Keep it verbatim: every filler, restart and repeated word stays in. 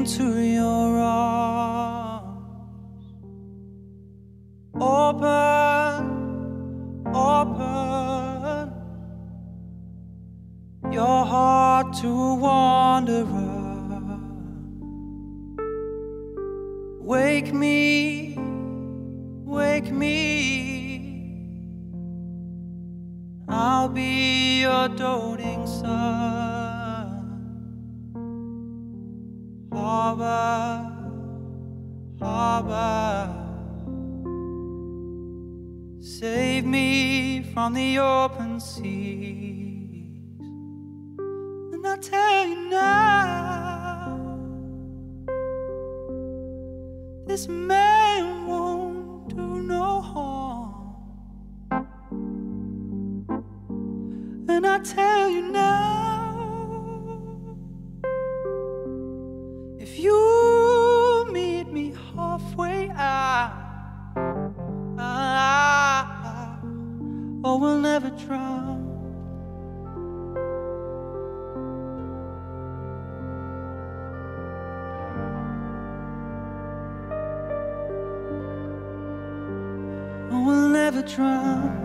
into your arms. Open, open your heart to wanderer. Wake me, wake me, I'll be your doting son. Harbour, harbour, save me from the open seas. And I tell you now, this man won't do no harm. And I tell you now, if you meet me halfway out, I, oh, we'll never drown. Oh, we'll never drown.